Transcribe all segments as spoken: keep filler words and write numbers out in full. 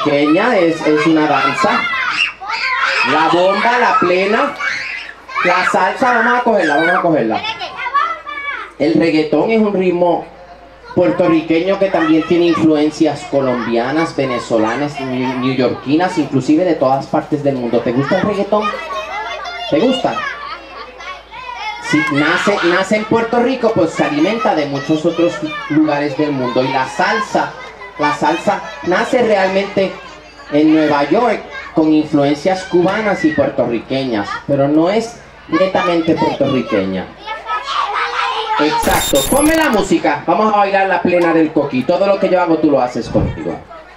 puertorriqueña, es, es una danza. La bomba, la plena, la salsa, vamos a cogerla, vamos a cogerla. El reggaetón es un ritmo puertorriqueño que también tiene influencias colombianas, venezolanas, neoyorquinas, inclusive de todas partes del mundo. ¿Te gusta el reggaetón? ¿Te gusta? Si nace, nace en Puerto Rico, pues se alimenta de muchos otros lugares del mundo. Y la salsa, la salsa nace realmente en Nueva York con influencias cubanas y puertorriqueñas, pero no es netamente puertorriqueña. Exacto, ponme la música, vamos a bailar la plena del coquí. Todo lo que yo hago tú lo haces conmigo.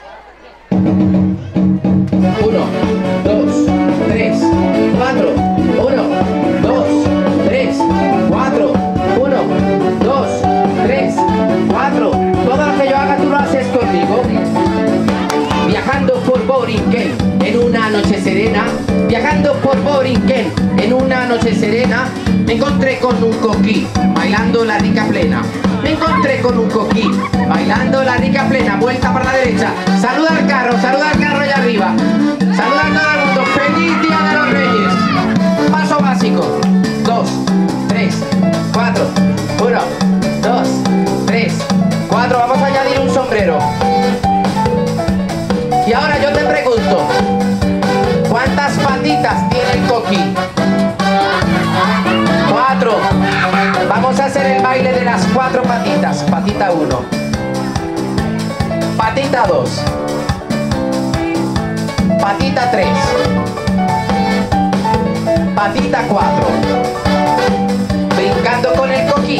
Uno, dos, tres, cuatro. Uno, dos, tres, cuatro. Uno, dos, tres, cuatro. Todo lo que yo haga tú lo haces conmigo. Viajando por Borinquen en una noche serena, viajando por Borinquen en una noche serena, me encontré con un coquí bailando la rica plena. Me encontré con un coquí bailando la rica plena. Vuelta para la derecha. Saluda al carro, saluda al carro allá arriba. Saluda a todo el mundo. ¡Feliz Día de los Reyes! Paso básico. Dos, tres, cuatro. Uno, dos, tres, cuatro. Vamos a añadir un sombrero. Y ahora yo te pregunto, ¿cuántas patitas tiene el coquí? Cuatro. Vamos a hacer el baile de las cuatro patitas. Patita uno. Patita dos. Patita tres. Patita cuatro. Brincando con el coquí.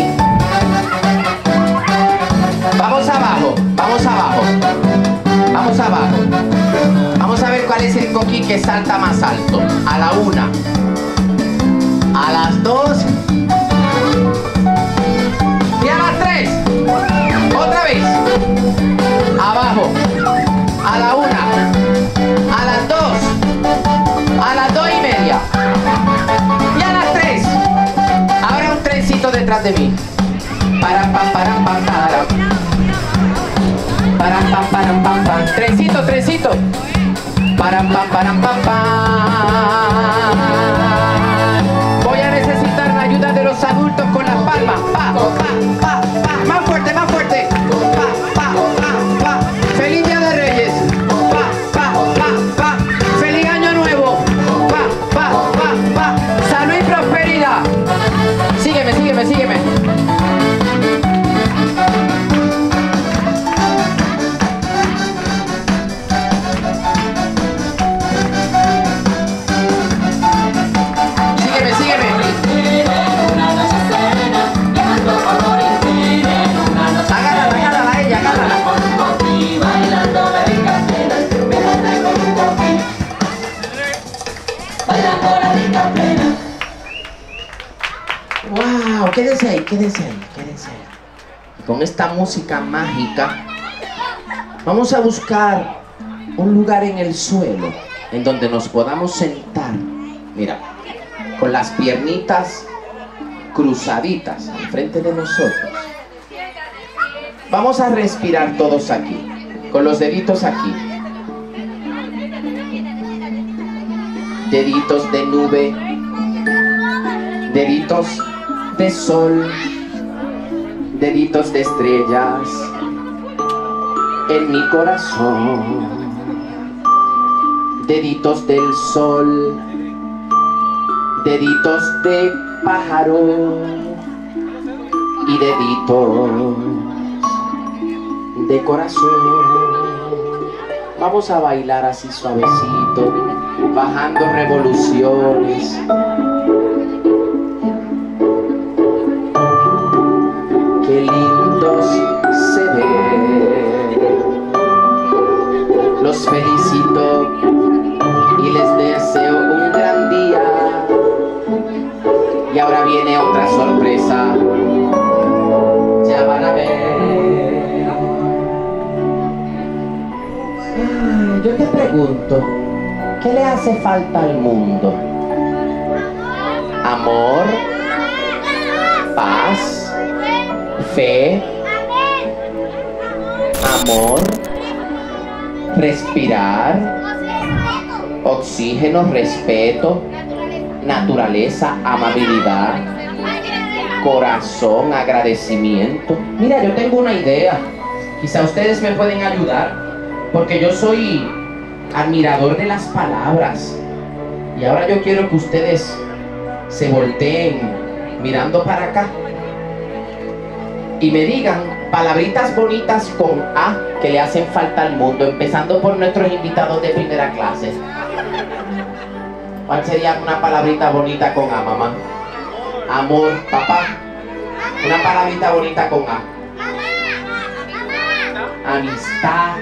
Vamos abajo, vamos abajo. Vamos abajo. Vamos a ver cuál es el coquí que salta más alto. A la una. A las dos. Y a las tres. Otra vez. Abajo. A la una. A las dos. A las dos y media. Y a las tres. Ahora un trencito detrás de mí. Param, pam, param, pam, param. Param, pam, param, pam, pam. Trencito, trencito. Param, pam, param, pam, pam. Voy a necesitar la ayuda de los adultos con las palmas. Pa, pa, pa, pa. Más fuerte, más fuerte. Pa, pa, pa, pa. Feliz Día de Reyes. Pa, pa, pa, pa. Feliz Año Nuevo. Pa, pa, pa, pa. Salud y prosperidad. Sígueme, sígueme, sígueme. Wow, quédense ahí, quédense ahí, quédense ahí. Y con esta música mágica vamos a buscar un lugar en el suelo en donde nos podamos sentar. Mira, con las piernitas cruzaditas enfrente de nosotros. Vamos a respirar todos aquí, con los deditos aquí. Deditos de nube, deditos de sol, deditos de estrellas en mi corazón, deditos del sol, deditos de pájaro y deditos de corazón. Vamos a bailar así suavecito, bajando revoluciones. Qué lindos se ven. Los felicito y les deseo un gran día. Y ahora viene otra sorpresa. Ya van a ver. Ay, yo te pregunto, ¿qué le hace falta al mundo? Amor, paz, fe, amor, respirar, oxígeno, respeto, naturaleza, amabilidad, corazón, agradecimiento. Mira, yo tengo una idea. Quizá ustedes me pueden ayudar, porque yo soy admirador de las palabras. Y ahora yo quiero que ustedes se volteen mirando para acá y me digan palabritas bonitas con A que le hacen falta al mundo, empezando por nuestros invitados de primera clase. ¿Cuál sería una palabrita bonita con A, mamá? Amor, papá. Una palabrita bonita con A. Amistad.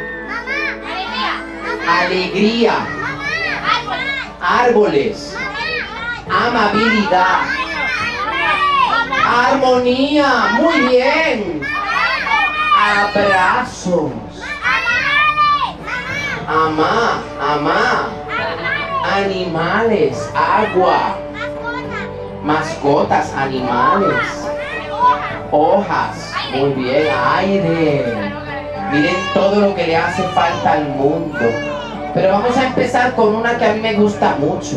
Alegría. Árboles. Amabilidad. Armonía. Muy bien. Abrazos. Amá, amá. Animales, agua. Mascotas, animales. Hojas. Muy bien. Aire. Miren todo lo que le hace falta al mundo. Pero vamos a empezar con una que a mí me gusta mucho.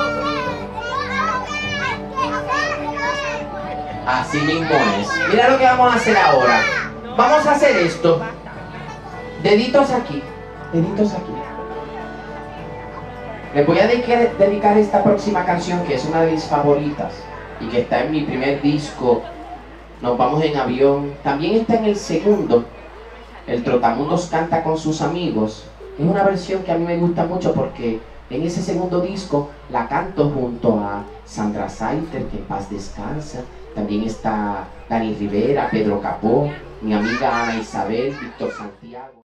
Así mismo es. Mira lo que vamos a hacer ahora. Vamos a hacer esto. Deditos aquí. Deditos aquí. Les voy a dedicar, dedicar esta próxima canción, que es una de mis favoritas y que está en mi primer disco, Nos vamos en avión. También está en el segundo, El Trotamundos canta con sus amigos. Es una versión que a mí me gusta mucho porque en ese segundo disco la canto junto a Sandra Saiter, que en paz descansa. También está Dani Rivera, Pedro Capó, mi amiga Ana Isabel, Víctor Santiago.